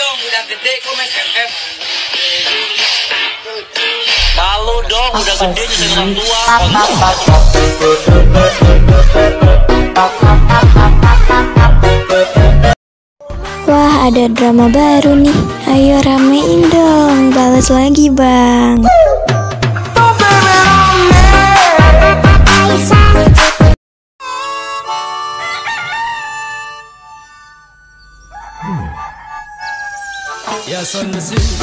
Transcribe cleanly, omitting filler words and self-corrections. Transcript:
dong, udah gede kok main FF. Malu dong, udah gede jadi orang tua. Wah, ada drama baru nih. Ayo ramein dong, balas lagi bang. Ya son